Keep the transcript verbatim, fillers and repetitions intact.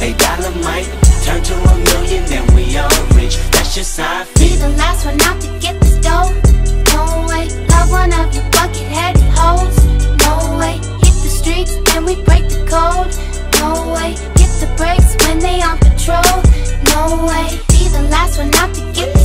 A dollar might turn to a million, then we all rich. That's just how I feel. Be the last one out to get this dough. No way. Love one of you bucket-headed hoes. No way. Hit the streets and we break the code. No way. Hit the brakes when they on patrol. No way. Be the last one out to get